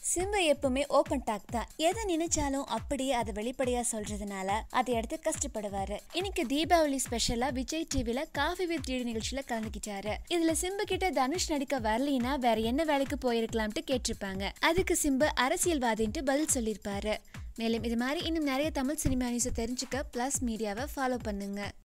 சிம்பு எப்பவுமே open talk தான். எதை நினைச்சாலும் அப்படியே அதை வெளிப்படையா சொல்றதுனால அதை எடுத்து கஷ்டப்படுவாரு. இன்னைக்கு தீபாவளி ஸ்பெஷலா விஜய் டிவில காஃபி வித் டிடி நிகழ்ச்சியில கலந்துக்கிட்டாரு. இதுல சிம்பு கிட்ட தனுஷ் நடிக்க வரலினா வேற என்ன வேலைக்கு போயிருக்கலாம்னு கேட்டிருப்பாங்க. அதுக்கு சிம்பு அரசியல்வாதின்ட்டு பதில் சொல்லியிருப்பாரு. மேலும் இது மாதிரி இன்னும் நிறைய தமிழ் சினிமா நியூஸ் தெரிஞ்சுக்க பிளஸ் மீடியாவை ஃபாலோ பண்ணுங்க.